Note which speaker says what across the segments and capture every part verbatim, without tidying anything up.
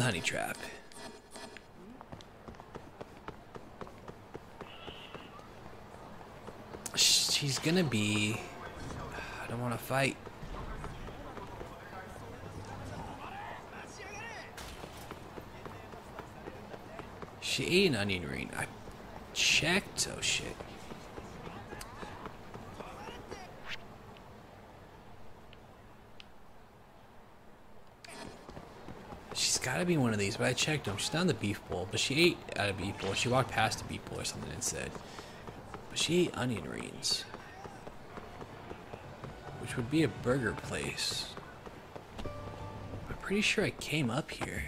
Speaker 1: honey trap. She's gonna be... I don't want to fight. She ate an onion ring. I checked. Oh shit. She's gotta be one of these, but I checked them. She's not in the beef bowl, but she ate at a beef bowl. She walked past a beef bowl or something and said, but she ate onion rings, which would be a burger place. I'm pretty sure I came up here.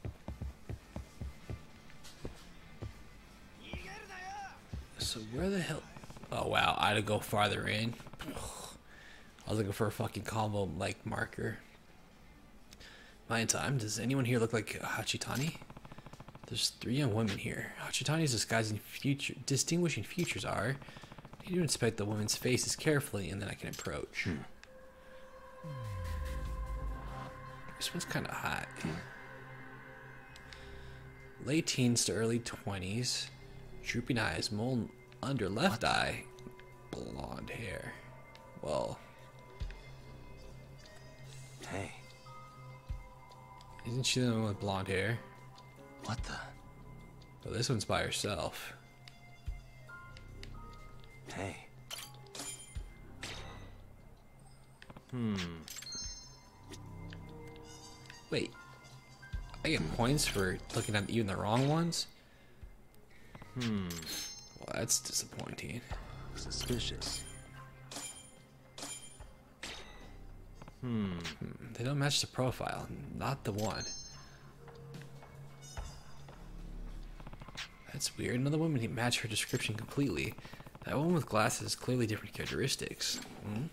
Speaker 1: So where the hell? Oh wow, I had to go farther in. I was looking for a fucking combo like marker. My time. Does anyone here look like Hachitani? There's three young women here. Hachitani's disguising future, distinguishing features are. I need to inspect the woman's faces carefully, and then I can approach. Hmm. This one's kind of hot. Late teens to early twenties. Drooping eyes, mole under left what? Eye, blonde hair. Well,
Speaker 2: hey,
Speaker 1: isn't she the one with blonde hair?
Speaker 2: What the?
Speaker 1: Well, this one's by herself.
Speaker 2: Hey. Hmm.
Speaker 1: Wait, I get points for looking at even the wrong ones?
Speaker 2: Hmm.
Speaker 1: Well, that's disappointing.
Speaker 2: Suspicious. Hmm.
Speaker 1: hmm. They don't match the profile. Not the one. That's weird. Another woman didn't match her description completely. That one with glasses has clearly different characteristics. Hmm?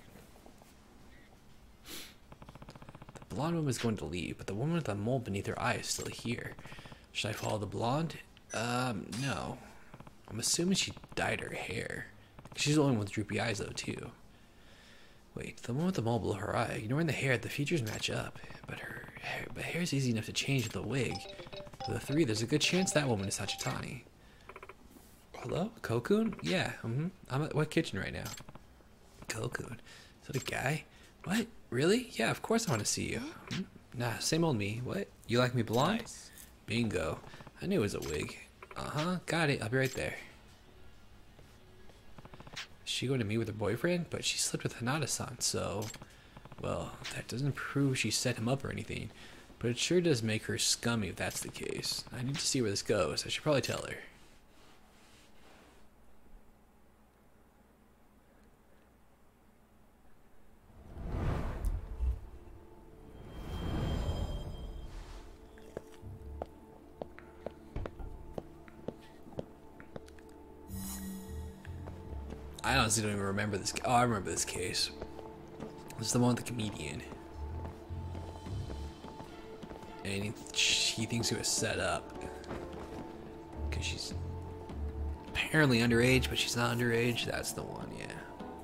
Speaker 1: The blonde woman is going to leave, but the woman with the mole beneath her eye is still here. Should I follow the blonde? Um, no. I'm assuming she dyed her hair. She's the one with droopy eyes, though, too. Wait, the one with the mole below her eye. Ignoring the hair, the features match up. But her hair, but hair's easy enough to change with a wig. For the three, there's a good chance that woman is Hachitani. Hello? Kokun? Yeah, mm-hmm. I'm at what kitchen right now? Kokun. Is that a guy? What? Really? Yeah, of course I want to see you. Hmm? Nah, same old me. What? You like me blonde?
Speaker 2: Nice.
Speaker 1: Bingo. I knew it was a wig. Uh-huh, got it. I'll be right there. She going to meet with her boyfriend? But she slept with Hanada-san, so... Well, that doesn't prove she set him up or anything. But it sure does make her scummy if that's the case. I need to see where this goes. I should probably tell her. I honestly don't even remember this. Oh, I remember this case. This is the one with the comedian. And he, he thinks it was set up. Because she's apparently underage, but she's not underage. That's the one, yeah.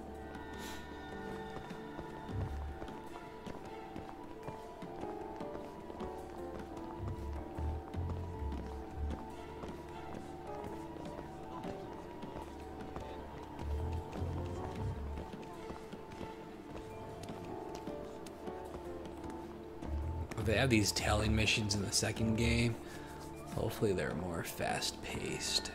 Speaker 1: They have these telling missions in the second game. Hopefully they're more fast-paced.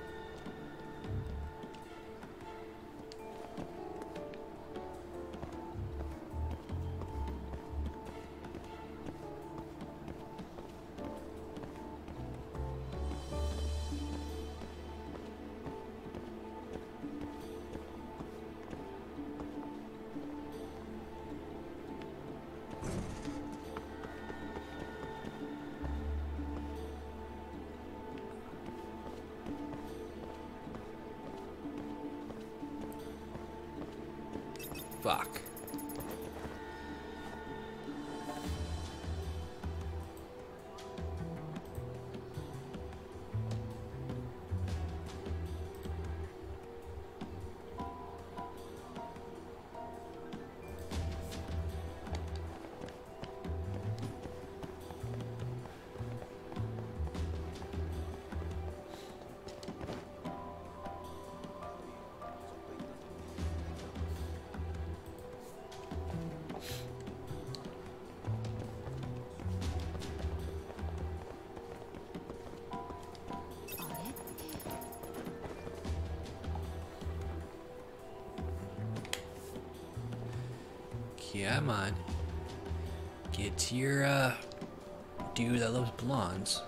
Speaker 1: Fuck. Yeah, I'm on. Get to your, uh, dude that loves blondes.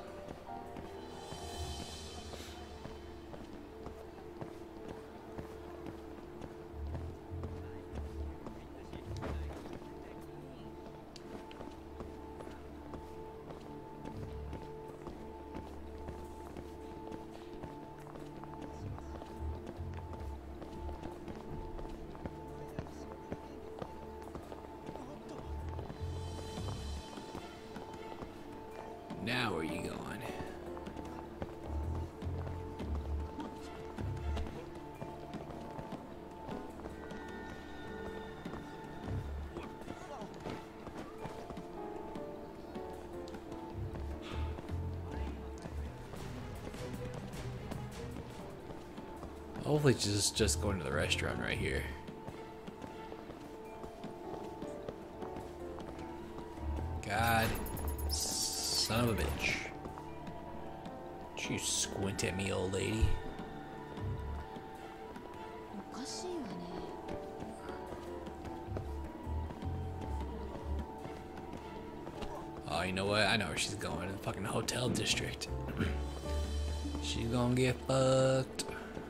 Speaker 1: Now where are you going? Hopefully just just going to the restaurant right here. God. Son of a bitch. Don't you squint at me, old lady. Oh, you know what? I know where she's going. The fucking hotel district. She's gonna get fucked.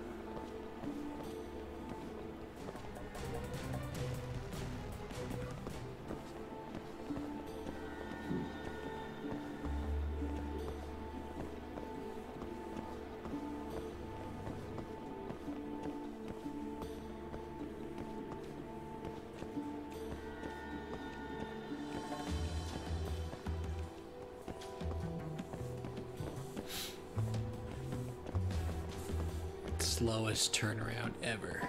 Speaker 1: Slowest turnaround ever.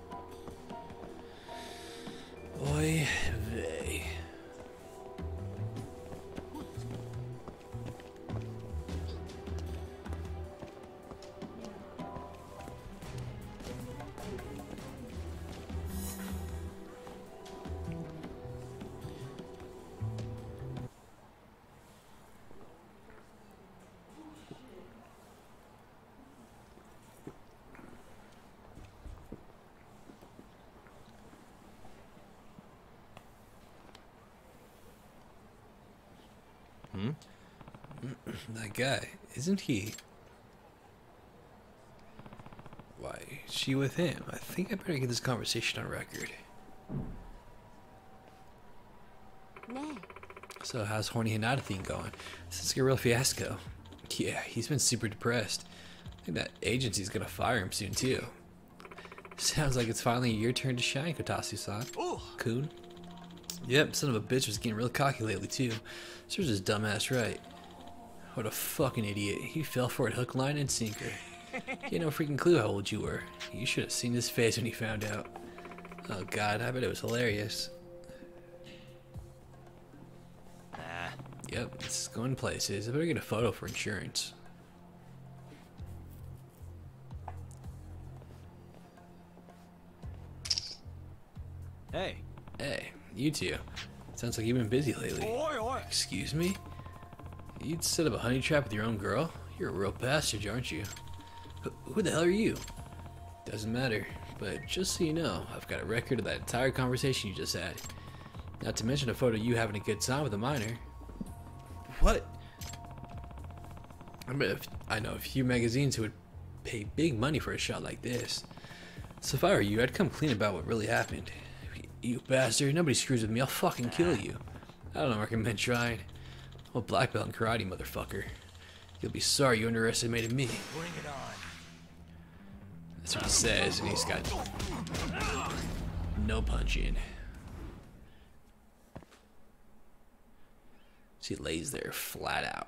Speaker 1: Oy vey.
Speaker 2: Hmm?
Speaker 1: That guy, isn't he? Why, is she with him? I think I better get this conversation on record. So how's Horny Hinata thing going? Since a real fiasco. Yeah, he's been super depressed. I think that agency's gonna fire him soon too. Sounds like it's finally your turn to shine, Kotatsu-san. Kun. Yep, son of a bitch was getting real cocky lately too. Serves his dumbass right. What a fucking idiot. He fell for it hook, line, and sinker. He had no freaking clue how old you were. You should have seen his face when he found out. Oh god, I bet it was hilarious. Yep, this is going places. I better get a photo for insurance.
Speaker 2: Hey.
Speaker 1: Hey, you two. Sounds like you've been busy lately.
Speaker 2: Oi, oi.
Speaker 1: Excuse me? You'd set up a honey trap with your own girl? You're a real bastard, aren't you? Wh- Who the hell are you? Doesn't matter, but just so you know, I've got a record of that entire conversation you just had. Not to mention a photo of you having a good time with a minor. What? I mean, if, I know a few magazines who would pay big money for a shot like this. So if I were you, I'd come clean about what really happened. You bastard, nobody screws with me, I'll fucking kill you. I don't recommend trying. I'm a black belt in karate, motherfucker. You'll be sorry you underestimated me.
Speaker 2: Bring it on.
Speaker 1: That's what he says, and he's got no punch in. So he lays there flat out.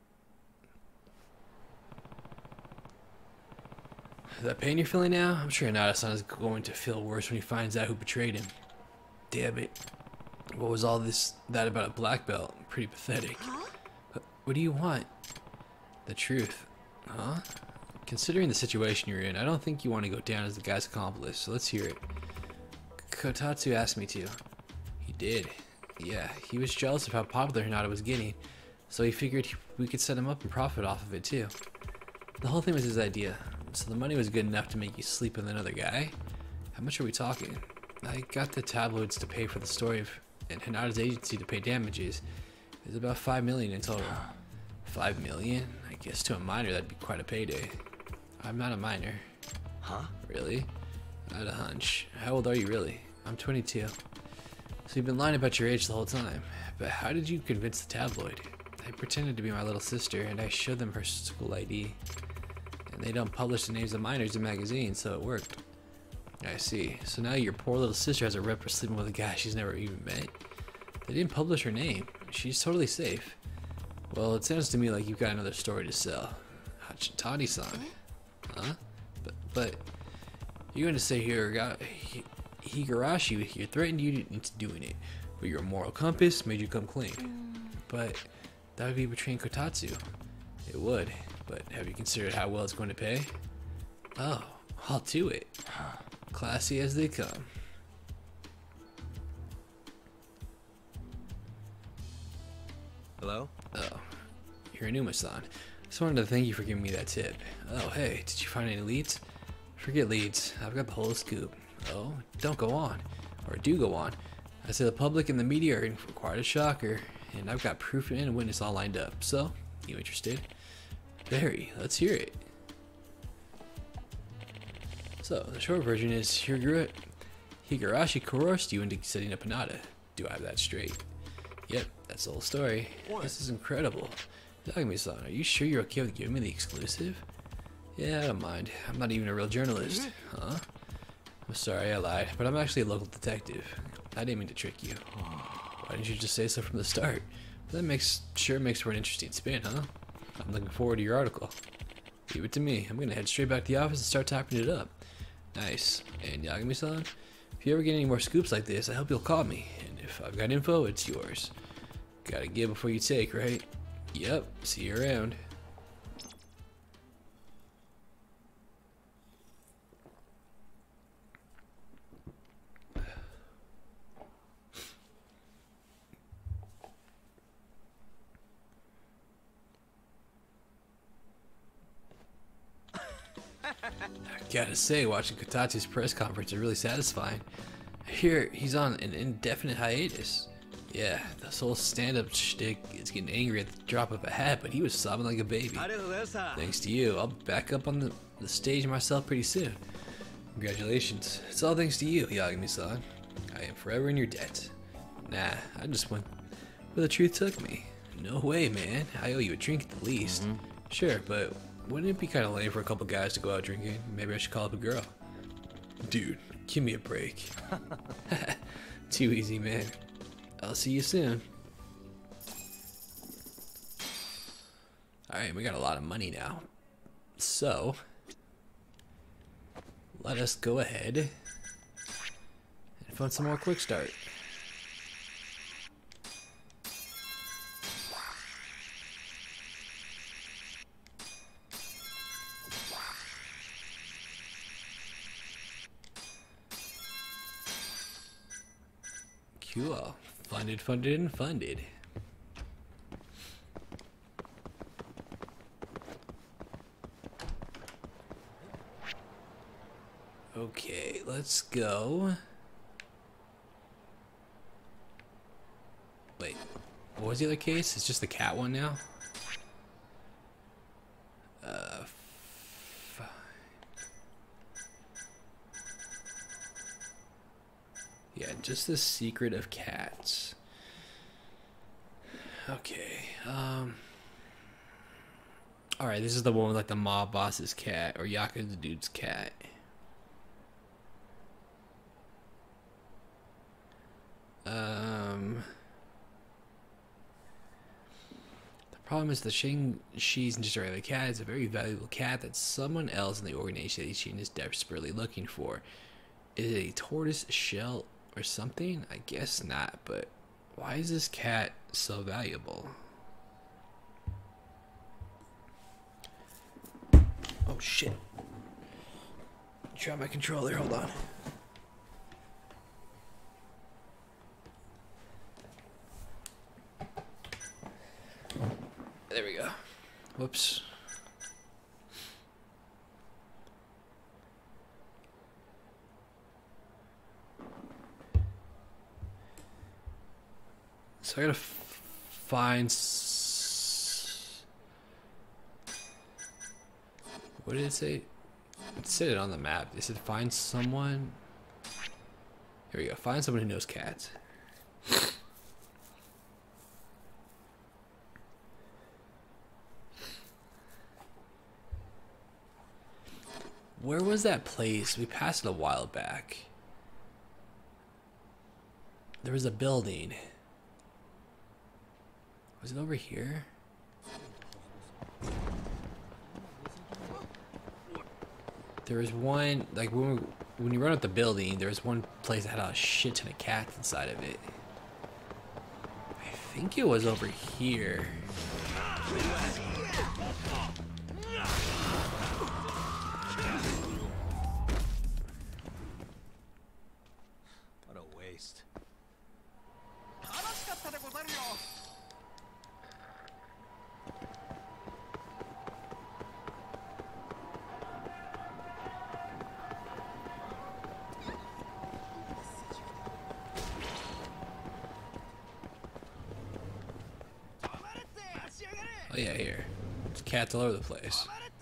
Speaker 1: That pain you're feeling now? I'm sure Hinata-san is going to feel worse when he finds out who betrayed him. Damn it. What was all this, that about a black belt? Pretty pathetic. What do you want? The truth. Huh? Considering the situation you're in, I don't think you want to go down as the guy's accomplice, so let's hear it. Kotatsu asked me to. He did. Yeah, he was jealous of how popular Hinata was getting, so he figured he, we could set him up and profit off of it too. The whole thing was his idea, so the money was good enough to make you sleep with another guy? How much are we talking? I got the tabloids to pay for the story of, and Hinata's agency to pay damages. It's about five million in total. Five million? I guess to a minor that'd be quite a payday. I'm not a minor.
Speaker 2: Huh?
Speaker 1: Really? I had a hunch. How old are you really? I'm twenty-two. So you've been lying about your age the whole time. But how did you convince the tabloid? I pretended to be my little sister and I showed them her school I D. And they don't publish the names of minors in magazines, so it worked. I see. So now your poor little sister has a rep for sleeping with a guy she's never even met. They didn't publish her name. She's totally safe. Well, it sounds to me like you've got another story to sell. Hachitani-san. Huh? But, but, you're going to say Higa, Higurashi here threatened you into doing it, but your moral compass made you come clean. But that would be betraying Kotatsu. It would, but have you considered how well it's going to pay? Oh, I'll do it. Classy as they come.
Speaker 2: Hello?
Speaker 1: Oh, you're Inuma-san. Just wanted to thank you for giving me that tip. Oh, hey, did you find any leads? Forget leads. I've got the whole scoop. Oh, don't go on. Or do go on. I say the public and the media are in for quite a shocker, and I've got proof and a witness all lined up. So, you interested? Very. Let's hear it. So, the short version is Higura, Higurashi coerced you into setting up Hinata. Do I have that straight? Yep, that's the whole story.
Speaker 2: What?
Speaker 1: This is incredible. Yagami-san, are you sure you're okay with giving me the exclusive? Yeah, I don't mind. I'm not even a real journalist. Huh? I'm sorry, I lied, but I'm actually a local detective. I didn't mean to trick you. Why didn't you just say so from the start? That makes sure makes for an interesting spin, huh? I'm looking forward to your article. Leave it to me. I'm gonna head straight back to the office and start typing it up. Nice. And Yagami-san, if you ever get any more scoops like this, I hope you'll call me. And if I've got info, it's yours. Gotta give before you take, right? Yep. See you around. Gotta say, watching Kotatsu's press conference is really satisfying. I hear he's on an indefinite hiatus. Yeah, this whole stand-up shtick is getting angry at the drop of a hat, but he was sobbing like a baby. Thanks to you, I'll be back up on the, the stage myself pretty soon. Congratulations. It's all thanks to you, Yagami-san. I am forever in your debt. Nah, I just went where the truth took me. No way, man. I owe you a drink at the least. Mm-hmm. Sure, but wouldn't it be kind of lame for a couple guys to go out drinking? Maybe I should call up a girl. Dude, give me a break. Too easy, man. I'll see you soon. Alright, we got a lot of money now. So, let us go ahead and fund some more quick start. Cool. Funded, funded, and funded. Okay, let's go. Wait, what was the other case? It's just the cat one now? Uh, fine. Yeah, just the secret of cats. Okay, um... alright, this is the one with like the mob boss's cat, or Yakuza dude's cat. Um... The problem is the Shing Shi's just a regular cat is a very valuable cat that someone else in the organization is desperately looking for. Is it a tortoise shell or something? I guess not, but why is this cat so valuable? Oh shit. Try my controller, hold on. There we go. Whoops. So I gotta f find. S what did it say? It said it on the map. It said find someone. Here we go. Find someone who knows cats. Where was that place? We passed it a while back. There was a building. Was it over here? There was one, like when, we, when you run up the building, there was one place that had a shit ton of cats inside of it. I think it was over here.
Speaker 2: What a waste.
Speaker 1: Oh yeah, here. There's cats all over the place.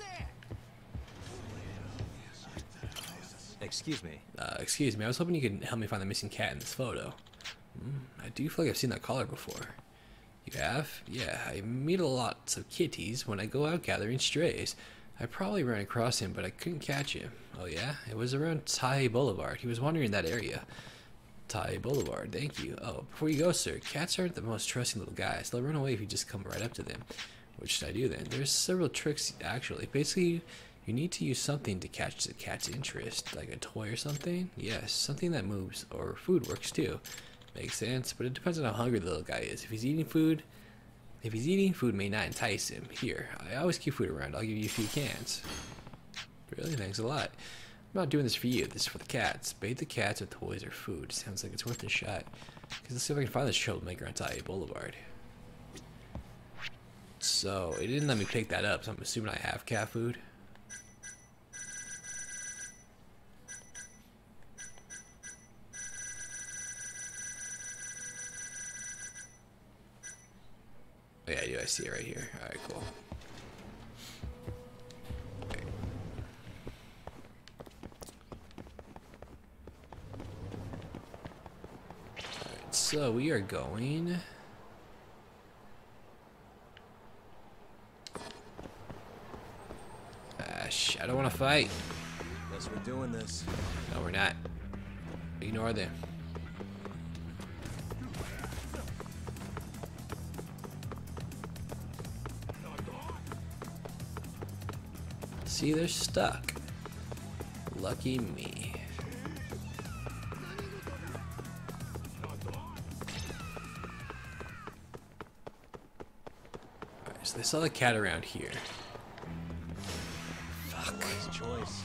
Speaker 2: Excuse me.
Speaker 1: Uh, excuse me, I was hoping you could help me find the missing cat in this photo. Mm, I do feel like I've seen that collar before. You have? Yeah, I meet a lot of kitties when I go out gathering strays. I probably ran across him, but I couldn't catch him. Oh yeah? It was around Tai Boulevard. He was wandering in that area. Tai Boulevard, thank you. Oh, before you go, sir, cats aren't the most trusting little guys. They'll run away if you just come right up to them. What should I do then? There's several tricks, actually. Basically, you need to use something to catch the cat's interest, like a toy or something. Yes, something that moves, or food works too. Makes sense, but it depends on how hungry the little guy is. If he's eating food, if he's eating, food may not entice him. Here, I always keep food around. I'll give you a few cans. Really? Thanks a lot. I'm not doing this for you. This is for the cats. Bait the cats with toys or food. Sounds like it's worth a shot. Because let's see if I can find this troublemaker on Tai Boulevard. So, it didn't let me pick that up, so I'm assuming I have cat food. Oh yeah, I do. I see it right here. Alright, cool. Okay. Alright, so we are going... Ash, I don't want to fight.
Speaker 2: Guess we're doing this.
Speaker 1: No, we're not. Ignore them. See, they're stuck. Lucky me. Alright, so they saw the cat around here. Fuck.
Speaker 2: Wise choice.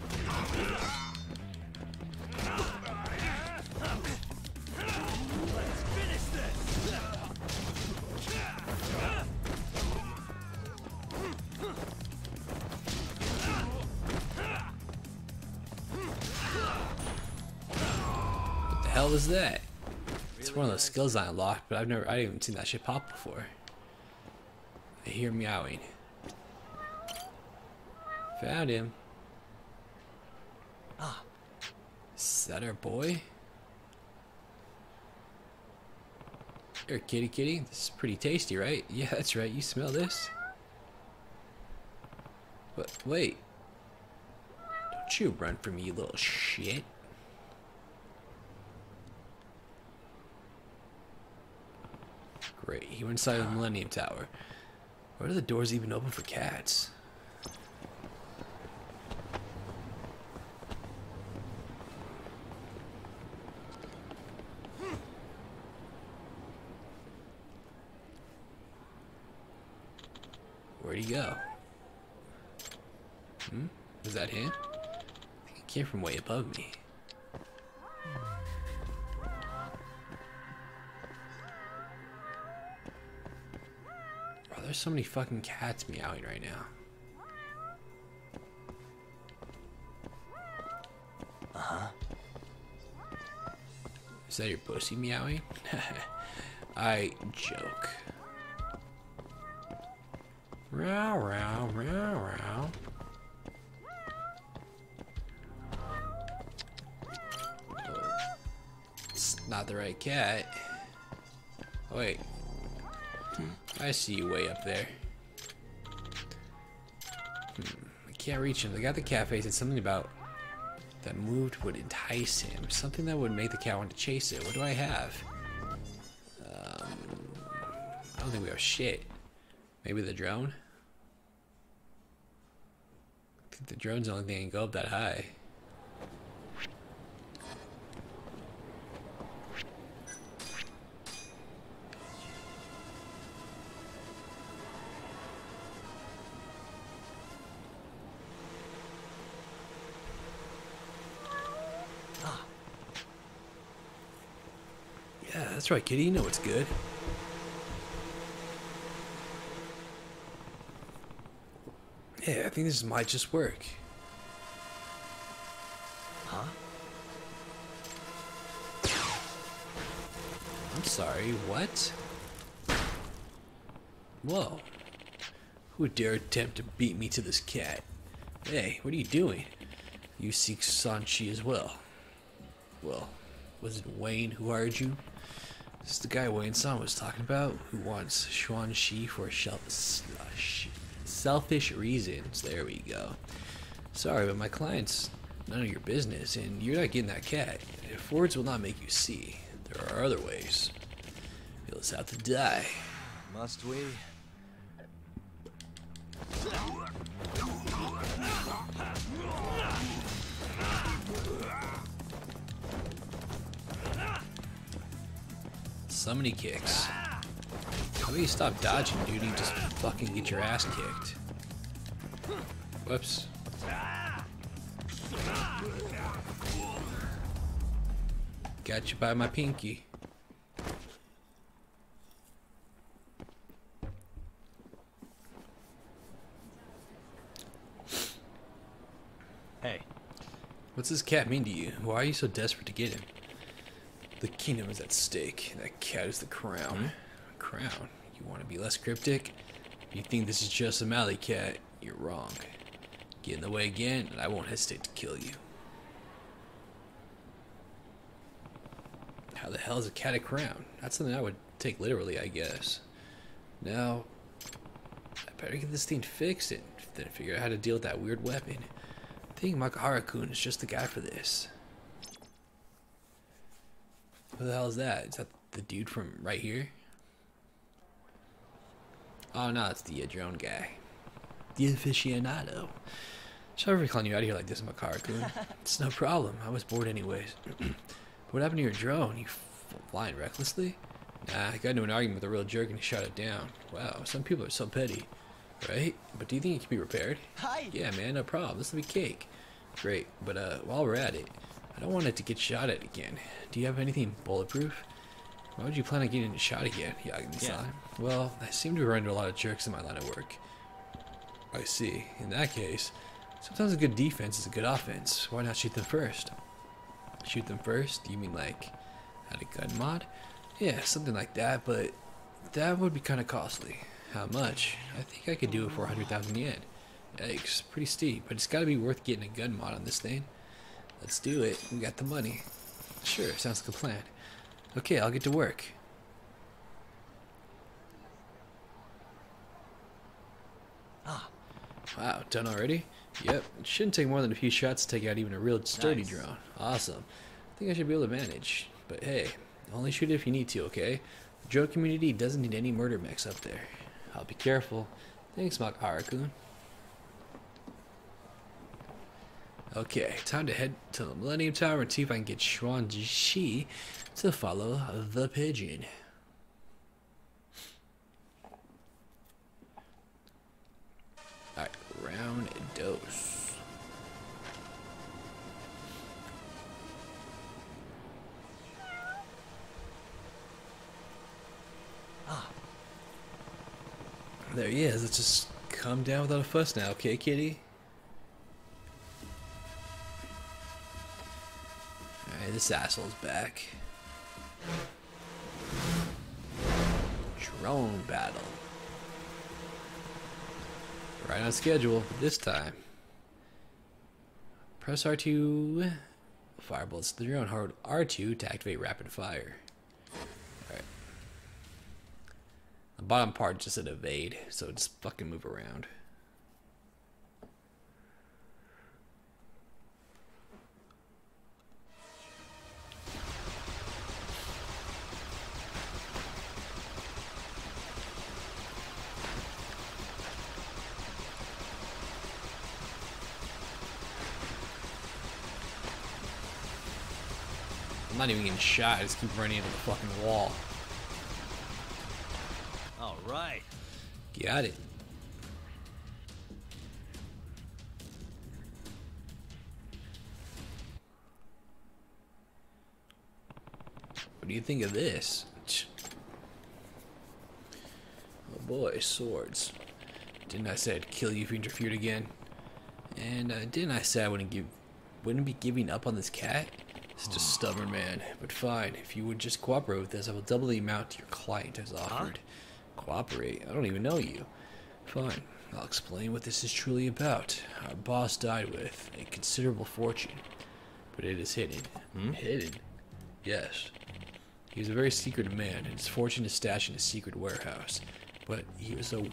Speaker 1: What the hell is that? It's one of those skills I unlocked, but I've never, I haven't seen that shit pop before. I hear meowing. Found him.
Speaker 2: Ah,
Speaker 1: Is that our boy? Here, kitty kitty. This is pretty tasty, right? Yeah, that's right. You smell this? But wait. Don't you run from me, you little shit. Great. He went inside the Millennium Tower. Why are the doors even open for cats? Where'd he go? Hmm? Was that him? I think he came from way above me. Bro, there's so many fucking cats meowing right now.
Speaker 2: uh-huh.
Speaker 1: Is that your pussy meowing? I joke. Row, row, row, row. Oh, it's not the right cat. Oh, wait. I see you way up there. Hmm. I can't reach him. The guy at the cafe said something about that moved would entice him. Something that would make the cat want to chase it. What do I have? Um, I don't think we have shit. Maybe the drone? I think the drone's the only thing that can go up that high. Yeah, that's right, kitty. You know what's good. Yeah, I think this might just work.
Speaker 2: Huh?
Speaker 1: I'm sorry, what? Whoa. Who dare attempt to beat me to this cat? Hey, what are you doing? You seek Sanchi as well. Well, was it Wayne who hired you? This is the guy Wayne San was talking about, who wants Xuan Shi for shel- selfish reasons. There we go. Sorry, but my client's none of your business, and you're not getting that cat. If words will not make you see, there are other ways. You'll just have to die.
Speaker 2: Must we?
Speaker 1: So many kicks. How about you stop dodging, dude? You just fucking get your ass kicked. Whoops. Got you by my pinky.
Speaker 2: Hey.
Speaker 1: What's this cat mean to you? Why are you so desperate to get him? The kingdom is at stake. That cat is the crown.
Speaker 2: Hmm?
Speaker 1: Crown? You want to be less cryptic? If you think this is just a Mally cat, you're wrong. Get in the way again, and I won't hesitate to kill you. How the hell is a cat a crown? That's something I would take literally, I guess. Now, I better get this thing fixed and then figure out how to deal with that weird weapon. I think Makahara-kun is just the guy for this. Who the hell is that? Is that the dude from right here? Oh no, it's the uh, drone guy. The aficionado. Sorry for calling you out here like this, Makahara-kun. It's no problem. I was bored anyways. What happened to your drone? You flying recklessly? Nah, I got into an argument with a real jerk and he shot it down. Wow, some people are so petty. Right? But do you think it can be repaired?
Speaker 2: Hi.
Speaker 1: Yeah, man, no problem. This will be cake. Great, but uh, while we're at it, I don't want it to get shot at again. Do you have anything bulletproof? Why would you plan on getting shot again, Yagami-san?
Speaker 2: Yeah.
Speaker 1: Well, I seem to run into a lot of jerks in my line of work. I see. In that case, sometimes a good defense is a good offense. Why not shoot them first? Shoot them first? You mean like at a gun mod? Yeah, something like that, but that would be kind of costly. How much? I think I could do it for one hundred thousand yen. Yikes, pretty steep, but it's got to be worth getting a gun mod on this thing. Let's do it. We got the money. Sure, sounds like a plan. Okay, I'll get to work.
Speaker 2: Ah.
Speaker 1: Wow, done already? Yep, it shouldn't take more than a few shots to take out even a real sturdy
Speaker 2: Nice.
Speaker 1: drone. Awesome. I think I should be able to manage. But hey, only shoot it if you need to, okay? The drone community doesn't need any murder mechs up there. I'll be careful. Thanks, Makahara-kun. Okay, time to head to the Millennium Tower and see if I can get Xuan Shi to follow the pigeon. Alright, round dose.
Speaker 2: Ah.
Speaker 1: There he is. Let's just come down without a fuss now, okay, kitty? Alright, this asshole's back. drone battle. Right on schedule this time. Press R two. Fire bullets to the drone. Hold R two to activate rapid fire. Alright. The bottom part just said evade, so just fucking move around. I'm not even getting shot, I just keep running into the fucking wall.
Speaker 2: All right.
Speaker 1: Got it. What do you think of this? Oh boy, swords. Didn't I say I'd kill you if you interfered again? And uh, didn't I say I wouldn't give, wouldn't be giving up on this cat? Such a stubborn man, but fine. If you would just cooperate with this, I will double the amount your client has offered. Huh? Cooperate? I don't even know you. Fine. I'll explain what this is truly about. Our boss died with a considerable fortune, but it is hidden.
Speaker 2: Hmm?
Speaker 1: Hidden? Yes. He was a very secretive man, and his fortune is stashed in a secret warehouse. But he was so...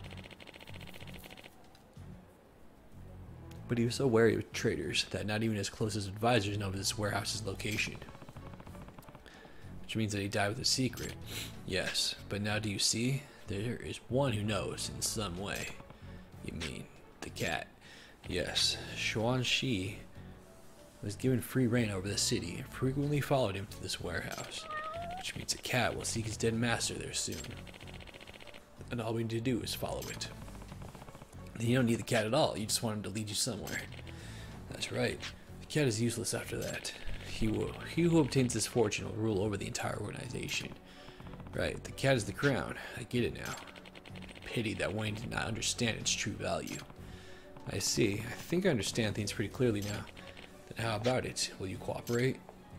Speaker 1: But he was so wary of traitors that not even his closest advisors know of this warehouse's location. Which means that he died with a secret. Yes, but now do you see? There is one who knows in some way. You mean the cat? Yes, Xuan Shi was given free reign over the city and frequently followed him to this warehouse. Which means the cat will seek his dead master there soon. And all we need to do is follow it. You don't need the cat at all, you just want him to lead you somewhere. That's right. The cat is useless after that. He will, he who obtains this fortune will rule over the entire organization. Right, the cat is the crown. I get it now. Pity that Wayne did not understand its true value. I see. I think I understand things pretty clearly now. Then how about it? Will you cooperate?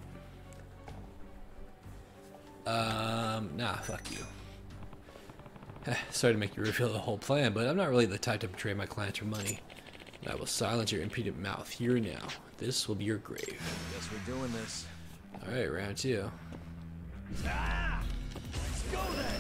Speaker 1: Um, nah, fuck you. Sorry to make you reveal the whole plan, but I'm not really the type to betray my clients for money. And I will silence your impudent mouth here and now. This will be your grave.
Speaker 2: Guess we're doing this.
Speaker 1: Alright, round two.
Speaker 2: Ah! Let's go then.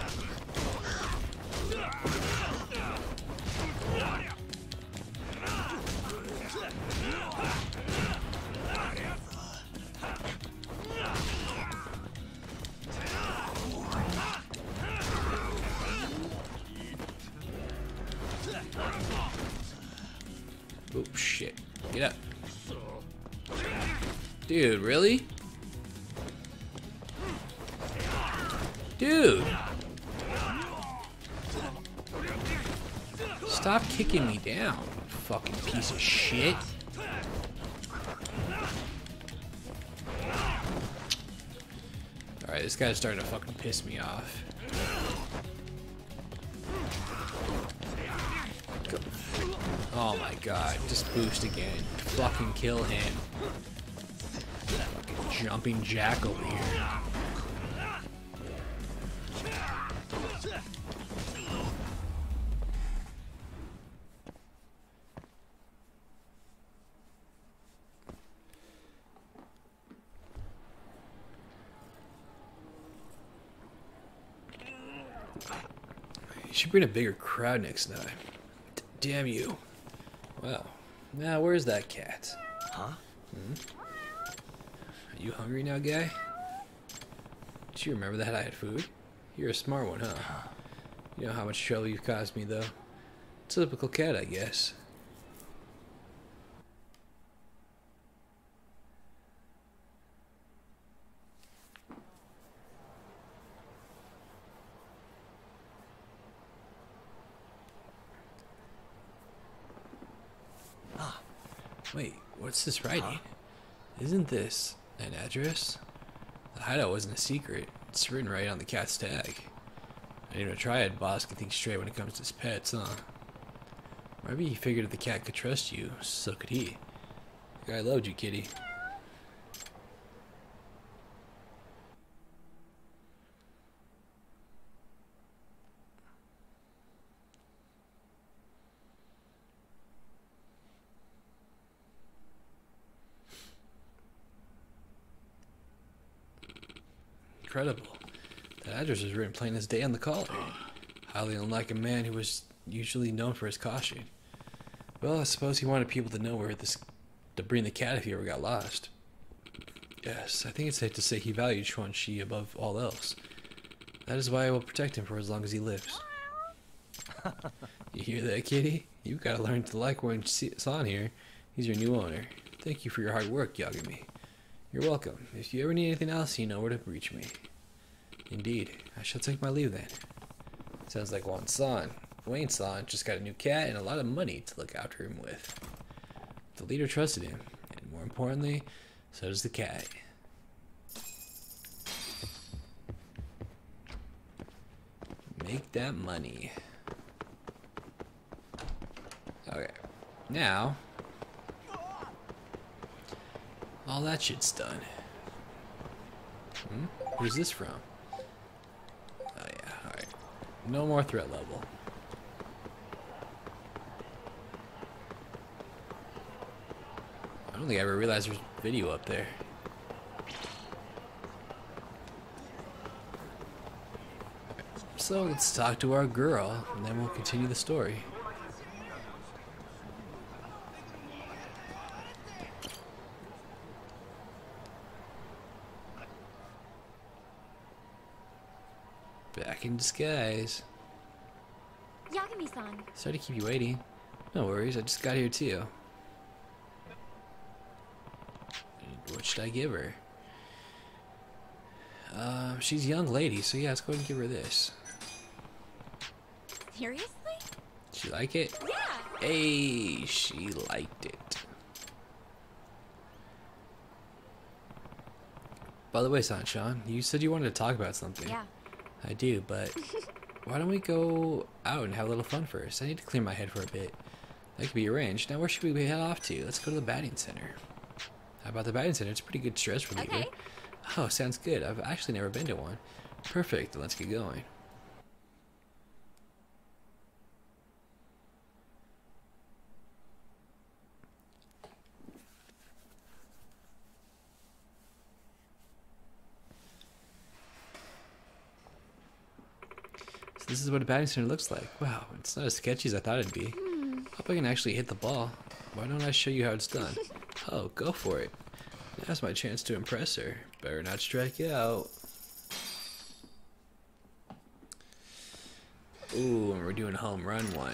Speaker 1: Oh shit. Get up. Dude, really? Dude! Stop kicking me down, fucking piece of shit. Alright, this guy's starting to fucking piss me off. Go. Oh my god, just boost again. Fucking kill him. Fucking jumping jack over here. You should bring a bigger crowd next time. D damn you. Well, now where's that cat?
Speaker 2: Huh?
Speaker 1: Hmm? Are you hungry now, guy? Did you remember that I had food? You're a smart one, huh? You know how much trouble you've caused me, though. Typical cat, I guess. Wait, what's this writing? Huh? Isn't this an address? The hideout wasn't a secret. It's written right on the cat's tag. And even a triad boss can think straight when it comes to his pets, huh? Maybe he figured if the cat could trust you, so could he. The guy loved you, kitty. incredible. That address was written plain as day on the collar. Highly unlike a man who was usually known for his caution. Well, I suppose he wanted people to know where this to bring the cat if he ever got lost. Yes, I think it's safe to say he valued Chuan Shi above all else. That is why I will protect him for as long as he lives. You hear that, kitty? You've got to learn to like Wen San here. He's your new owner. Thank you for your hard work, Yagami. You're welcome. If you ever need anything else, you know where to reach me. Indeed. I shall take my leave then. Sounds like Wen San. Wayne San just got a new cat and a lot of money to look after him with. The leader trusted him, and more importantly, so does the cat. Make that money. Okay. Now, all that shit's done. Hmm? Where's this from? Oh yeah, alright. No more threat level. I don't think I ever realized there's video up there. So let's talk to our girl, and then we'll continue the story. Back in disguise.
Speaker 3: Yagami-san.
Speaker 1: Sorry to keep you waiting. No worries, I just got here too. What should I give her? Uh, she's a young lady, so yeah, let's go ahead and give her this.
Speaker 3: Seriously?
Speaker 1: She like it?
Speaker 3: Yeah.
Speaker 1: Hey, she liked it. By the way, Sanchan, you said you wanted to talk about something.
Speaker 3: Yeah.
Speaker 1: I do, but why don't we go out and have a little fun first? I need to clear my head for a bit. That could be arranged. Now, where should we head off to? Let's go to the batting center. How about the batting center? It's a pretty good stress reliever.
Speaker 3: Okay.
Speaker 1: Oh, sounds good. I've actually never been to one. Perfect. Let's get going. So this is what a batting center looks like. Wow, it's not as sketchy as I thought it'd be.
Speaker 3: Hmm.
Speaker 1: Hope I can actually hit the ball. Why don't I show you how it's done? Oh, go for it. Now's my chance to impress her. Better not strike out. Ooh, and we're doing a home run one.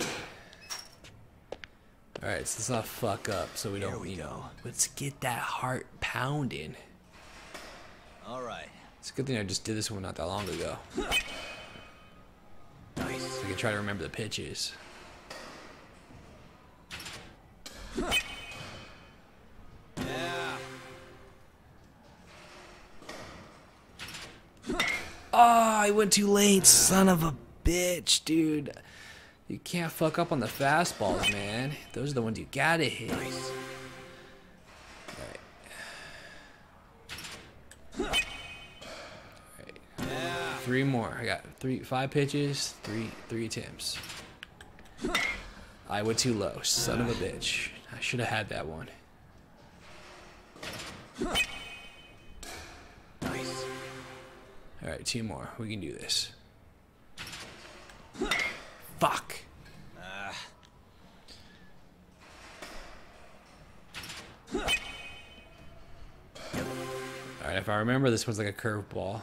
Speaker 1: Alright, so let's not fuck up so we
Speaker 2: Here
Speaker 1: don't,
Speaker 2: we
Speaker 1: you
Speaker 2: go.
Speaker 1: know. Let's get that heart pounding.
Speaker 2: All right.
Speaker 1: It's a good thing I just did this one not that long ago.
Speaker 2: Nice.
Speaker 1: So I can try to remember the pitches.
Speaker 2: Yeah.
Speaker 1: Oh, I went too late, son of a bitch, dude. You can't fuck up on the fastballs, man. Those are the ones you gotta hit.
Speaker 2: Nice.
Speaker 1: Alright.
Speaker 2: Yeah.
Speaker 1: Three more. I got three, five pitches, three, three attempts. I went too low, son of a bitch. I should have had that one.
Speaker 2: Nice.
Speaker 1: All right, two more. We can do this. Fuck.
Speaker 2: Ah.
Speaker 1: All right, if I remember, this one's like a curveball.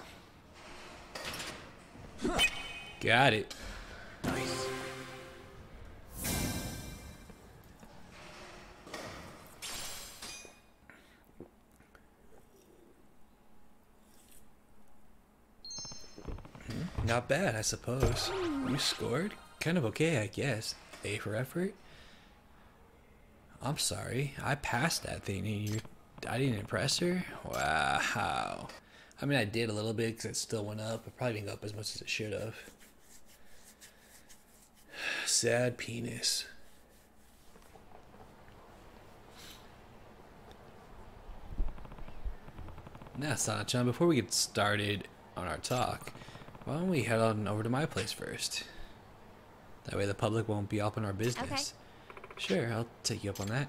Speaker 1: Got it.
Speaker 2: Nice.
Speaker 1: Not bad, I suppose. You scored? Kind of okay, I guess. A for effort? I'm sorry. I passed that thing and you... I didn't impress her? Wow. I mean, I did a little bit because it still went up. It probably didn't go up as much as it should have. Sad penis. Now, Sana-chan, before we get started on our talk, why don't we head on over to my place first? That way the public won't be up on our business.
Speaker 3: Okay.
Speaker 1: Sure, I'll take you up on that.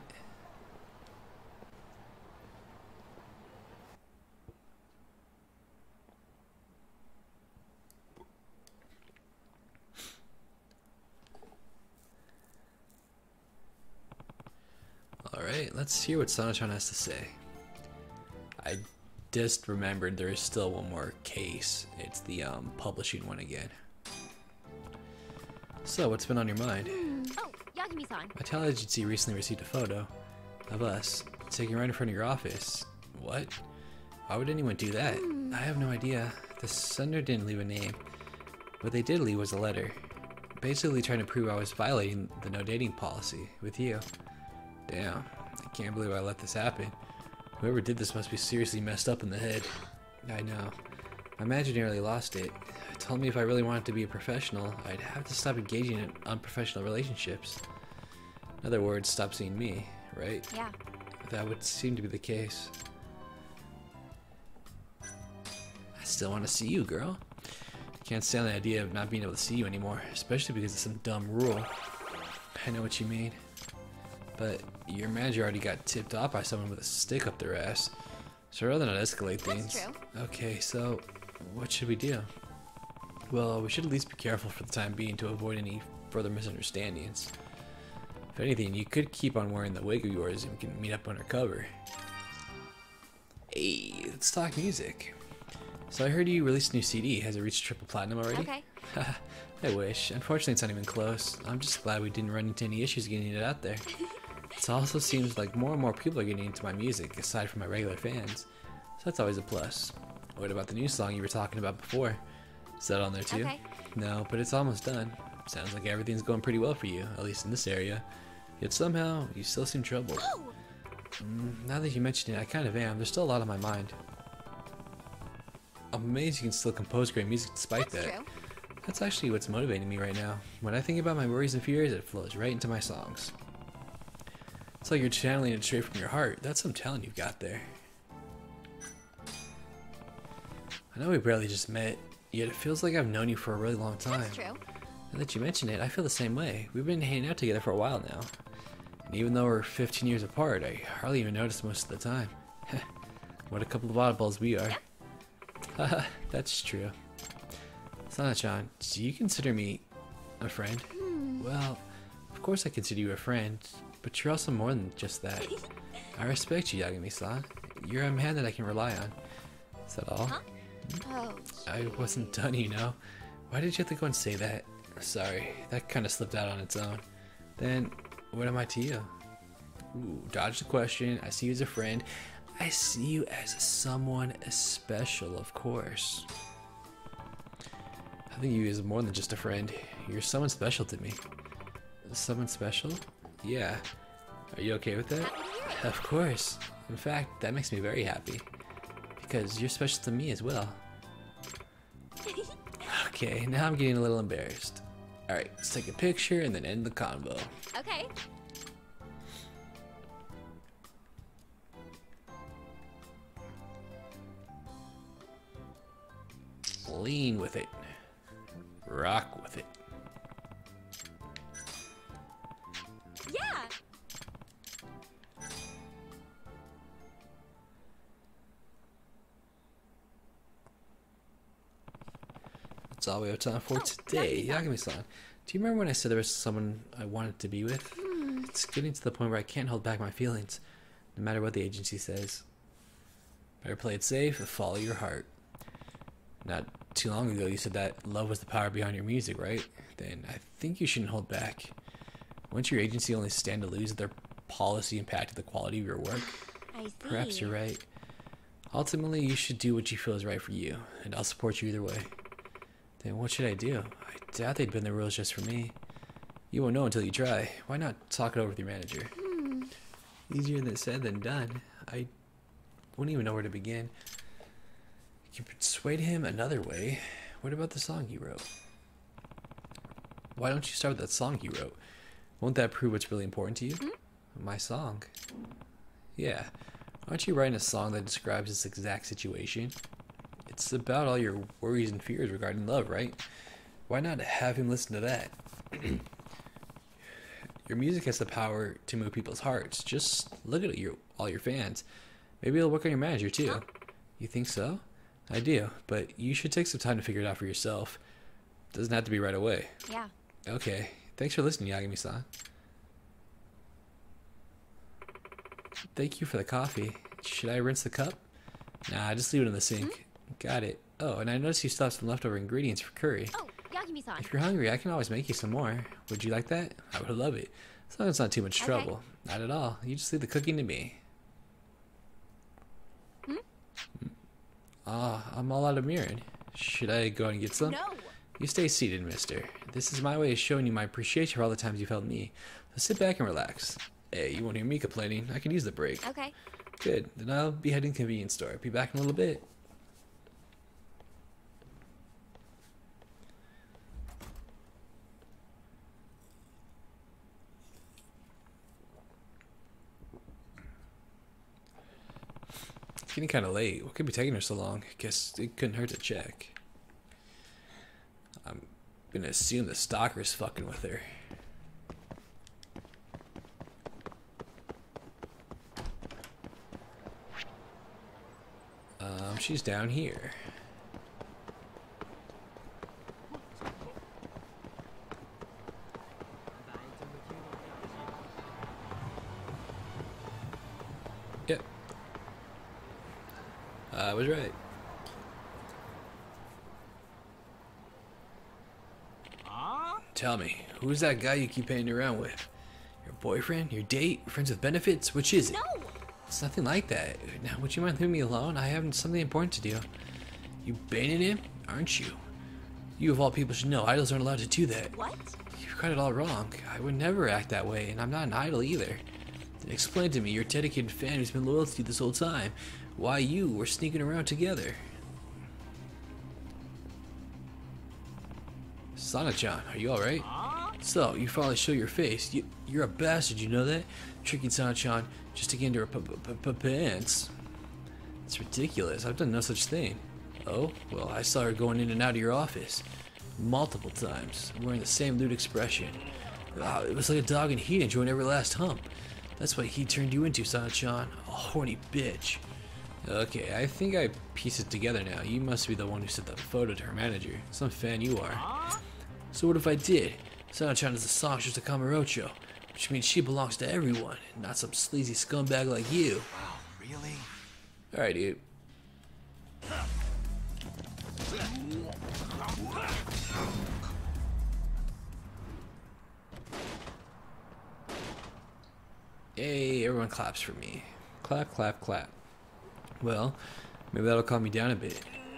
Speaker 1: Alright, let's hear what Sonatron has to say. I just remembered there is still one more case. It's the um, publishing one again. So, what's been on your mind?
Speaker 3: Oh, Yagami-san.
Speaker 1: My talent agency recently received a photo of us taken right in front of your office. What? Why would anyone do that? I have no idea. The sender didn't leave a name. What they did leave was a letter. Basically trying to prove I was violating the no dating policy with you. Damn, I can't believe I let this happen. Whoever did this must be seriously messed up in the head. I know. My manager nearly lost it. Told me if I really wanted to be a professional, I'd have to stop engaging in unprofessional relationships. In other words, stop seeing me, right?
Speaker 3: Yeah.
Speaker 1: That would seem to be the case. I still want to see you, girl. Can't stand the idea of not being able to see you anymore, especially because of some dumb rule. I know what you mean. But your manager already got tipped off by someone with a stick up their ass. So rather than escalate things.
Speaker 3: That's true.
Speaker 1: Okay, so what should we do? Well, we should at least be careful for the time being to avoid any further misunderstandings. If anything, you could keep on wearing the wig of yours and we can meet up undercover. Hey, let's talk music. So I heard you released a new C D. Has it reached triple platinum already?
Speaker 3: Okay.
Speaker 1: I wish. Unfortunately, it's not even close. I'm just glad we didn't run into any issues getting it out there. It also seems like more and more people are getting into my music, aside from my regular fans. So that's always a plus. What about the new song you were talking about before? Is that on there too?
Speaker 3: Okay.
Speaker 1: No, but it's almost done. Sounds like everything's going pretty well for you, at least in this area. Yet somehow, you still seem troubled. Mm, now that you mention it, I kind of am. There's still a lot on my mind. I'm amazed you can still compose great music despite
Speaker 3: That's
Speaker 1: that.
Speaker 3: true.
Speaker 1: That's actually what's motivating me right now. When I think about my worries and fears, it flows right into my songs. It's like you're channeling it straight from your heart. That's some talent you've got there. I know we barely just met, yet it feels like I've known you for a really long time.
Speaker 3: That's true.
Speaker 1: Now that you mention it, I feel the same way. We've been hanging out together for a while now. And even though we're fifteen years apart, I hardly even notice most of the time. What a couple of oddballs we are. Haha, that's true. Sana-chan, do you consider me a friend? Well, of course I consider you a friend, but you're also more than just that. I respect you, Yagami-san. You're a man that I can rely on. Is that all?
Speaker 3: Huh? Oh.
Speaker 1: I wasn't done, you know. Why did you have to go and say that? Sorry, that kind of slipped out on its own. Then, what am I to you? Ooh, dodge the question. I see you as a friend. I see you as someone special, of course. I think you as more than just a friend. You're someone special to me. Someone special? Yeah. Are you okay with that?
Speaker 3: Happy to hear it.
Speaker 1: Of course. In fact, that makes me very happy. Because you're special to me as well. Okay, now I'm getting a little embarrassed. Alright, let's take a picture and then end the convo.
Speaker 3: Okay.
Speaker 1: Lean with it. Rock with it.
Speaker 3: Yeah.
Speaker 1: That's all we have time for
Speaker 3: Oh,
Speaker 1: today.
Speaker 3: Yagami-san.
Speaker 1: Yagami-san, do you remember when I said there was someone I wanted to be with? It's getting to the point where I can't hold back my feelings, no matter what the agency says. Better play it safe and follow your heart. Not too long ago you said that love was the power behind your music, right? Then I think you shouldn't hold back. Won't your agency only stand to lose if their policy impacted the quality of your work?
Speaker 3: I see.
Speaker 1: Perhaps you're right. Ultimately, you should do what you feel is right for you, and I'll support you either way. Then what should I do? I doubt they'd bend the rules just for me. You won't know until you try. Why not talk it over with your manager?
Speaker 3: Hmm.
Speaker 1: Easier than said than done. I wouldn't even know where to begin. You can persuade him another way. What about the song you wrote? Why don't you start with that song you wrote? Won't that prove what's really important to you?
Speaker 3: Hmm?
Speaker 1: My song. Yeah. Aren't you writing a song that describes this exact situation? It's about all your worries and fears regarding love, right? Why not have him listen to that? Your music has the power to move people's hearts. Just look at your all your fans. Maybe it'll work on your manager too.
Speaker 3: Huh?
Speaker 1: You think so? I do, but you should take some time to figure it out for yourself. Doesn't have to be right away.
Speaker 3: Yeah.
Speaker 1: Okay. Thanks for listening, Yagami-san. thank you for the coffee. Should I rinse the cup? Nah, just leave it in the sink. Got it. Oh, and I noticed you still have some leftover ingredients for curry.
Speaker 3: Oh, Yakimi-san.
Speaker 1: If you're hungry, I can always make you some more. Would you like that? I would love it. As long as it's not too much
Speaker 3: Okay.
Speaker 1: trouble. Not at all. You just leave the cooking to me.
Speaker 3: Hmm?
Speaker 1: Ah, I'm all out of mirin. Should I go and get some?
Speaker 3: No.
Speaker 1: You stay seated, mister. This is my way of showing you my appreciation for all the times you've helped me. So sit back and relax. Hey, you won't hear me complaining. I could use the break.
Speaker 3: Okay.
Speaker 1: Good. Then I'll be heading to the convenience store. Be back in a little bit. It's getting kind of late. What could be taking her so long? Guess it couldn't hurt to check. I'm gonna assume the stalker's fucking with her. Um, she's down here. Yep. I was right. Tell me, who's that guy you keep hanging around with? Your boyfriend? Your date? Friends with benefits? Which is it?
Speaker 3: No.
Speaker 1: It's nothing like that. Now, would you mind leaving me alone? I have something important to do. You baiting him? Aren't you? You of all people should know idols aren't allowed to do that.
Speaker 3: What?
Speaker 1: You've got it all wrong. I would never act that way, and I'm not an idol either. Then explain to me, you're a dedicated fan who's been loyal to you this whole time, why you were sneaking around together. Sana-chan, are you alright? So, you finally show your face. You, you're a bastard, you know that? Tricking Sana-chan just to get into her p p p pants. It's ridiculous. I've done no such thing. Oh? Well, I saw her going in and out of your office. Multiple times. Wearing the same lewd expression. Wow, it was like a dog in heat enjoying every last hump. That's what he turned you into, Sana-chan. A horny bitch. Okay, I think I piece it together now. You must be the one who sent the photo to her manager. Some fan you are. So what if I did? Sana-chan is the songstress of Kamurocho, which means she belongs to everyone, not some sleazy scumbag like you.
Speaker 2: Wow, really?
Speaker 1: Alright, dude. Yay, everyone claps for me. Clap, clap, clap. Well, maybe that'll calm me down a bit.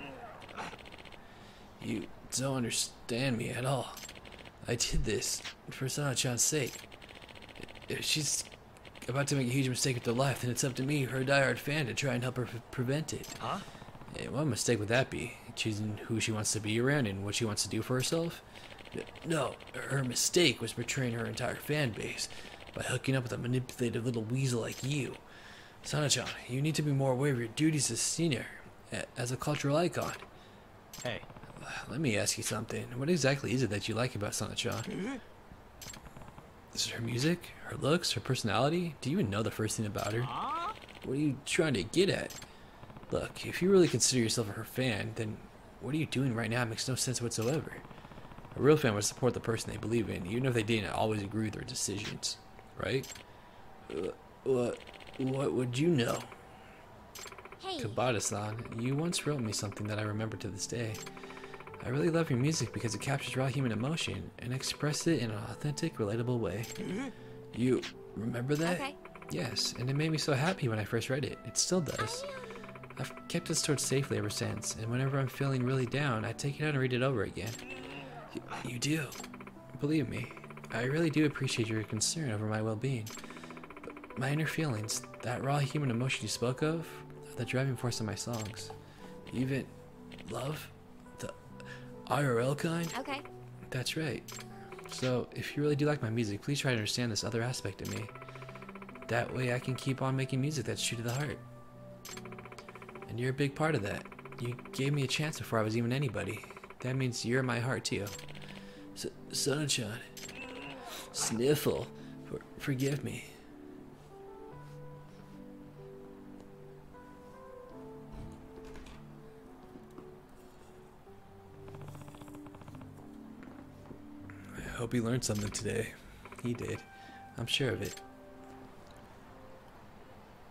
Speaker 1: You don't understand me at all. I did this for Sana-chan's sake. If she's about to make a huge mistake with her life, then it's up to me, her diehard fan, to try and help her pre prevent it.
Speaker 2: Huh?
Speaker 1: And what mistake would that be? Choosing who she wants to be around and what she wants to do for herself? No, her mistake was betraying her entire fan base by hooking up with a manipulative little weasel like you. Sana-chan, you need to be more aware of your duties as senior, as a cultural icon.
Speaker 2: Hey.
Speaker 1: Let me ask you something. What exactly is it that you like about Sana-chan? Is it her music, her looks, her personality? Do you even know the first thing about her? What are you trying to get at? Look, if you really consider yourself her fan, then what are you doing right now makes no sense whatsoever. A real fan would support the person they believe in, even if they didn't always agree with their decisions, right? Uh, what, what would you know?
Speaker 3: Hey.
Speaker 1: Kabata-san, you once wrote me something that I remember to this day. I really love your music because it captures raw human emotion and expresses it in an authentic, relatable way. You remember that?
Speaker 3: Okay.
Speaker 1: Yes, and it made me so happy when I first read it. It still does. I've kept it stored safely ever since, and whenever I'm feeling really down, I take it out and read it over again. Y you do. Believe me, I really do appreciate your concern over my well-being. But my inner feelings, that raw human emotion you spoke of, are the driving force of my songs. Even love? The I R L kind?
Speaker 3: Okay.
Speaker 1: That's right. So, if you really do like my music, please try to understand this other aspect of me. That way I can keep on making music that's true to the heart. And you're a big part of that. You gave me a chance before I was even anybody. That means you're in my heart too. S Sana-chan. Sniffle. For forgive me. I hope he learned something today. He did. I'm sure of it.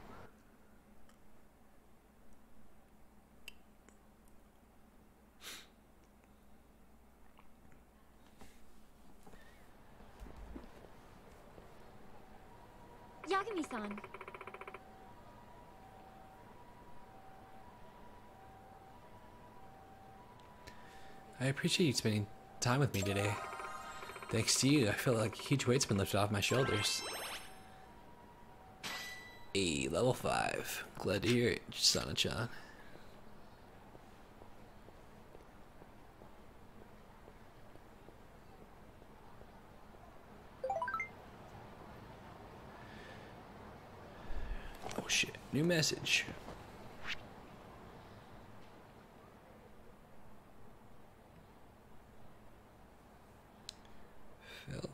Speaker 3: Yagami-san.
Speaker 1: I appreciate you spending time with me today. Thanks to you, I feel like a huge weight's been lifted off my shoulders. Hey, level five. Glad to hear it, Sana-chan. Oh shit, new message. Failure.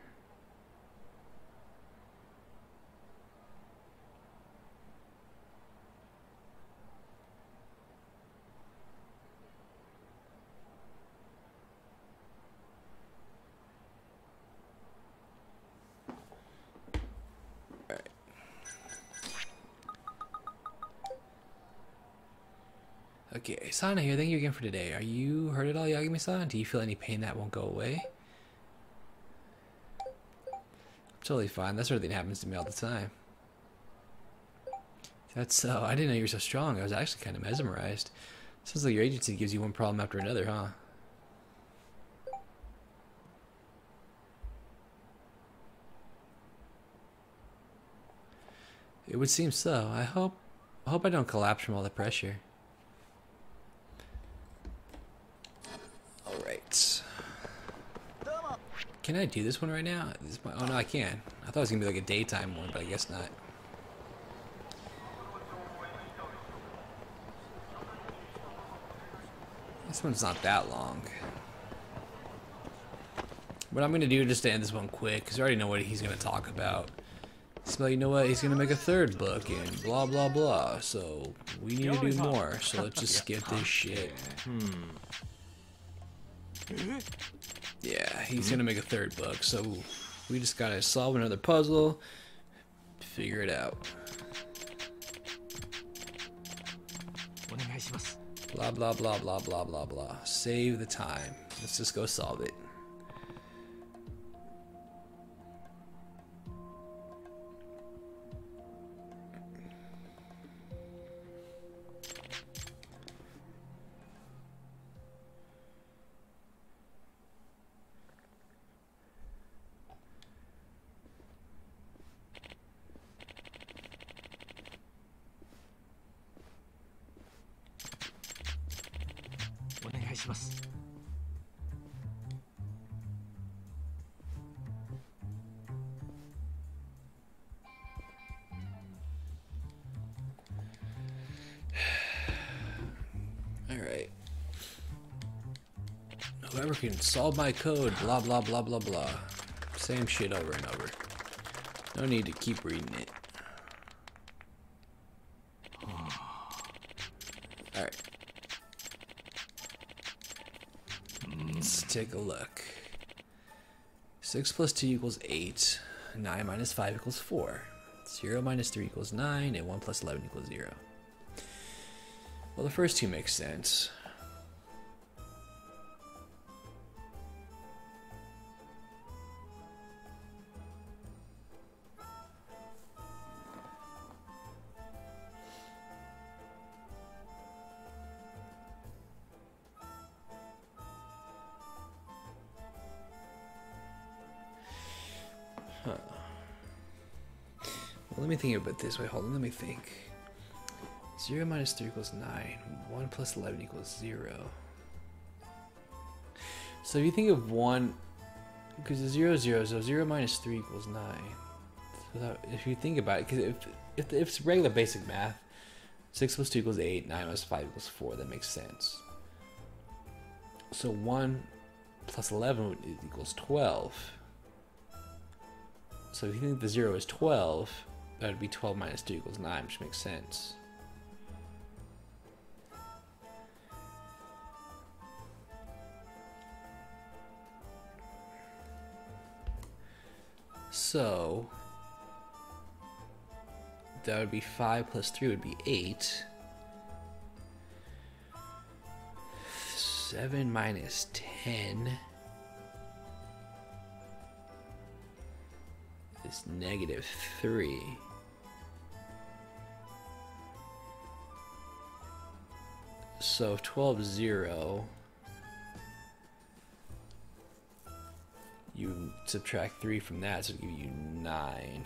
Speaker 1: Alright. Okay, Sana here. Thank you again for today. Are you hurt at all, Yagami-san? Do you feel any pain that won't go away? Totally fine. That sort of thing happens to me all the time. That's so. I didn't know you were so strong. I was actually kind of mesmerized. Sounds like your agency gives you one problem after another, huh? It would seem so. I hope. I hope I don't collapse from all the pressure. All right. Can I do this one right now? This my, oh no, I can. I thought it was gonna be like a daytime one, but I guess not. This one's not that long. What I'm gonna do just to end this one quick, because I already know what he's gonna talk about. So you know what? He's gonna make a third book and blah blah blah. So we need to do more. So let's just skip this shit.
Speaker 2: Hmm.
Speaker 1: Yeah, he's gonna make a third book, so we just gotta solve another puzzle, figure it out. Blah blah blah blah blah blah blah. Save the time. Let's just go solve it. Alright. Whoever can solve my code, blah blah blah blah blah. Same shit over and over. No need to keep reading it. Alright. Let's take a look. six plus two equals eight. nine minus five equals four. zero minus three equals nine. And one plus eleven equals zero. Well, the first two make sense. Huh. Well, let me think about it this way. Hold on, let me think. zero minus three equals nine. one plus eleven equals zero. So if you think of one, because the zero is zero, so zero minus three equals nine. So that, if you think about it, because if, if, if it's regular basic math, six plus two equals eight, nine plus five equals four, that makes sense. So one plus eleven equals twelve. So if you think the zero is twelve, that would be twelve minus two equals nine, which makes sense. So that would be five plus three would be eight. seven minus ten is negative three. So if twelve is zero, you subtract three from that, so it'll give you nine.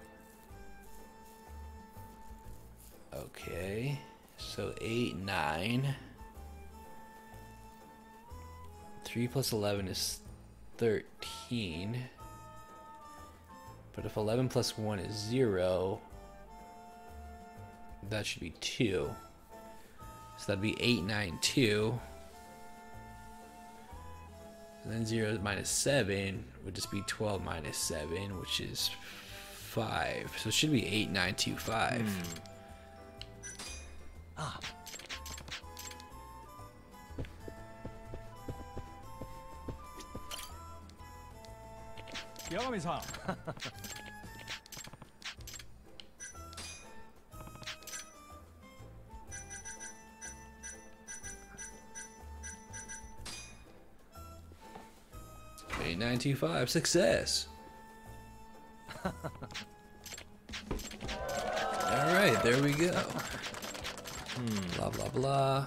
Speaker 1: Okay, so eight, nine. three plus eleven is thirteen. But if eleven plus one is zero, that should be two. So that'd be eight, nine, two. And then zero minus seven would just be twelve minus seven, which is five. So it should be eight, nine, two, five.
Speaker 2: Hmm. Ah. Yagami-san.
Speaker 1: eight, nine, two, five, success. Alright, there we go. Hmm. Blah, blah, blah.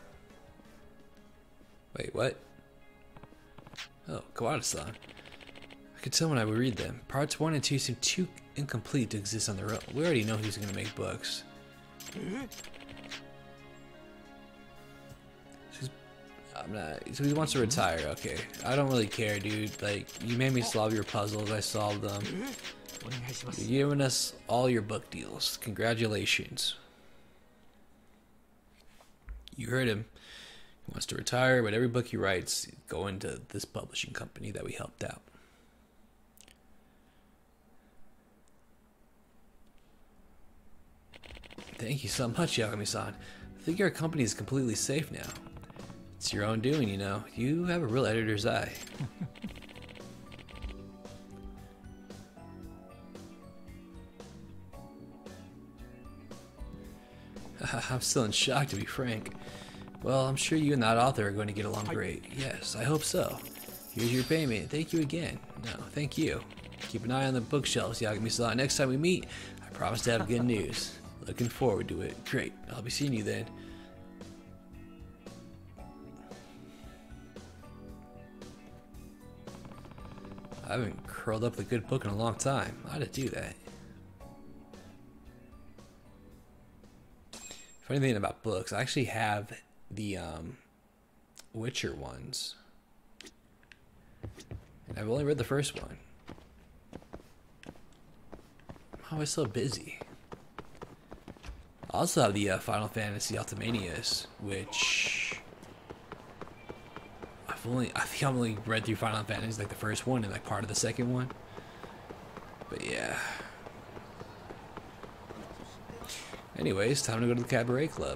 Speaker 1: Wait, what? Oh, Kawada-san. I could tell when I would read them. Parts one and two seem too incomplete to exist on their own. We already know who's going to make books. She's, I'm not. So he wants to retire. Okay, I don't really care, dude. Like, you made me solve your puzzles. I solved them. You're giving us all your book deals. Congratulations. You heard him. He wants to retire, but every book he writes go into this publishing company that we helped out. Thank you so much, Yagami-san. I think our company is completely safe now. It's your own doing, you know. You have a real editor's eye. I'm still in shock, to be frank. Well, I'm sure you and that author are going to get along great. Yes, I hope so. Here's your payment. Thank you again. No, thank you. Keep an eye on the bookshelves, Yagami-san. Next time we meet, I promise to have good news. Looking forward to it. Great. I'll be seeing you then. I haven't curled up with a good book in a long time. I ought to do that. Funny thing about books, I actually have the um, Witcher ones. And I've only read the first one. I'm always so busy. I also have the uh, Final Fantasy Ultimanias, which I've only, I think I've only read through Final Fantasy, like the first one and like part of the second one. But yeah. Anyways, time to go to the Cabaret Club.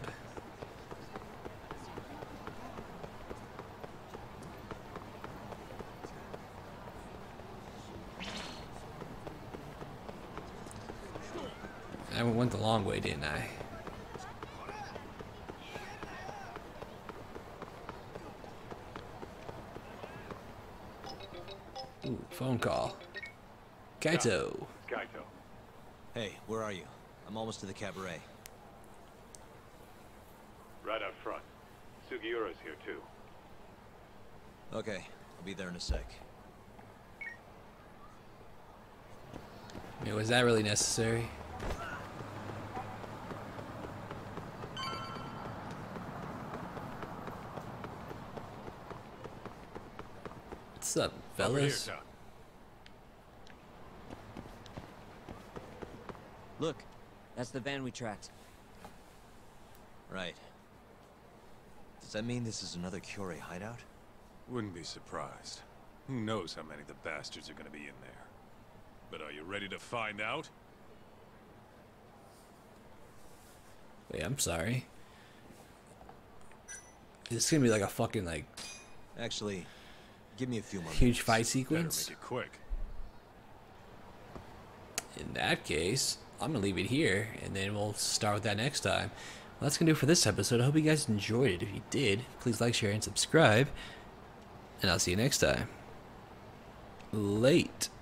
Speaker 1: I went the long way, didn't I? Ooh, phone call. Kaito.
Speaker 4: Kaito.
Speaker 2: Hey, where are you? I'm almost to the cabaret.
Speaker 4: Right out front. Sugiura's here too.
Speaker 2: Okay, I'll be there in a sec.
Speaker 1: I mean, was that really necessary? What's up,
Speaker 4: Over here,
Speaker 1: fellas?
Speaker 4: Tom.
Speaker 5: Look, that's the van we tracked.
Speaker 2: Right. Does that mean this is another Kyorei hideout?
Speaker 4: Wouldn't be surprised. Who knows how many of the bastards are gonna be in there. But are you ready to find out?
Speaker 1: Wait, I'm sorry. Is this gonna be like a fucking like
Speaker 2: Actually, give me a few more
Speaker 1: huge
Speaker 2: minutes.
Speaker 1: fight
Speaker 4: Better
Speaker 1: sequence?
Speaker 4: make it quick.
Speaker 1: In that case, I'm gonna leave it here, and then we'll start with that next time. Well, that's gonna do it for this episode. I hope you guys enjoyed it. If you did, please like, share, and subscribe. And I'll see you next time. Late.